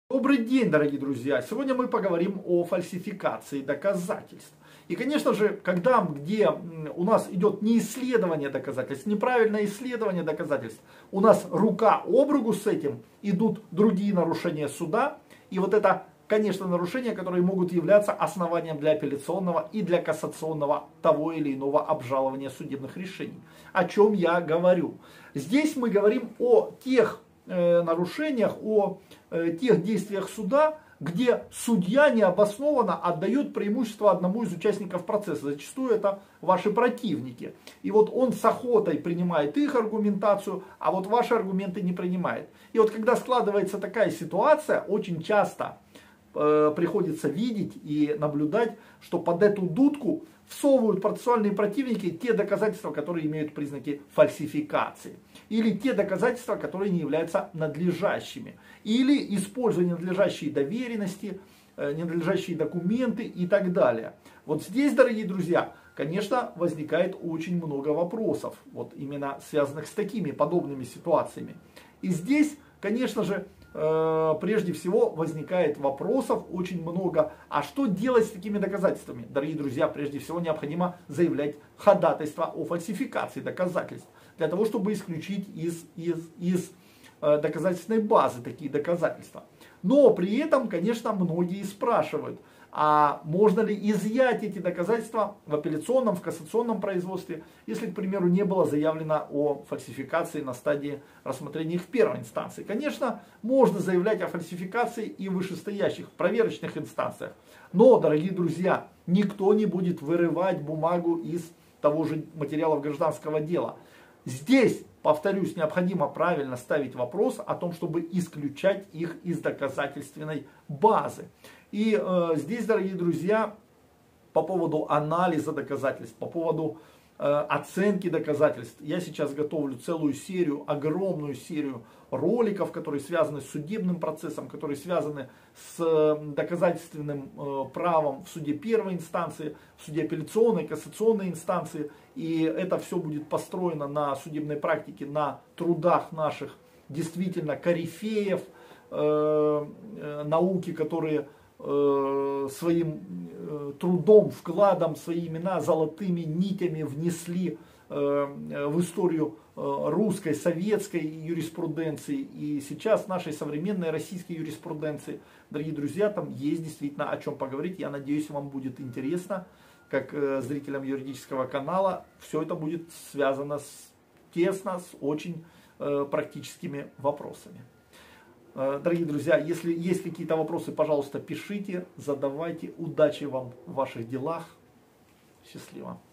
Добрый день, дорогие друзья! Сегодня мы поговорим о фальсификации доказательств. И, конечно же, где у нас идет не исследование доказательств, неправильное исследование доказательств, у нас рука об руку с этим идут другие нарушения суда. И вот это, конечно, нарушения, которые могут являться основанием для апелляционного и для кассационного того или иного обжалования судебных решений. О чем я говорю? Здесь мы говорим о тех нарушениях, о тех действиях суда, где судья необоснованно отдает преимущество одному из участников процесса. Зачастую это ваши противники. И вот он с охотой принимает их аргументацию, а вот ваши аргументы не принимает. И вот когда складывается такая ситуация, очень часто приходится видеть и наблюдать, что под эту дудку всовывают процессуальные противники те доказательства, которые имеют признаки фальсификации. Или те доказательства, которые не являются надлежащими. Или используя ненадлежащие доверенности, ненадлежащие документы и так далее. Вот здесь, дорогие друзья, конечно, возникает очень много вопросов, вот именно связанных с такими подобными ситуациями. И здесь, конечно же, прежде всего возникает вопросов очень много. А что делать с такими доказательствами? Дорогие друзья, прежде всего необходимо заявлять ходатайство о фальсификации доказательств. Для того, чтобы исключить из доказательственной базы такие доказательства. Но при этом, конечно, многие спрашивают, а можно ли изъять эти доказательства в апелляционном, в кассационном производстве, если, к примеру, не было заявлено о фальсификации на стадии рассмотрения их в первой инстанции. Конечно, можно заявлять о фальсификации и в вышестоящих проверочных инстанциях. Но, дорогие друзья, никто не будет вырывать бумагу из того же материалов гражданского дела. Здесь, повторюсь, необходимо правильно ставить вопрос о том, чтобы исключать их из доказательственной базы. И здесь, дорогие друзья, по поводу анализа доказательств, по поводу оценки доказательств, я сейчас готовлю целую серию, огромную серию роликов, которые связаны с судебным процессом, которые связаны с доказательственным правом в суде первой инстанции, в суде апелляционной, кассационной инстанции. И это все будет построено на судебной практике, на трудах наших действительно корифеев науки, которые своим трудом, вкладом, свои имена золотыми нитями внесли в историю русской, советской юриспруденции и сейчас нашей современной российской юриспруденции. Дорогие друзья, там есть действительно о чем поговорить. Я надеюсь, вам будет интересно, как зрителям юридического канала. Все это будет связано тесно с очень практическими вопросами. Дорогие друзья, если есть какие-то вопросы, пожалуйста, пишите, задавайте. Удачи вам в ваших делах. Счастливо.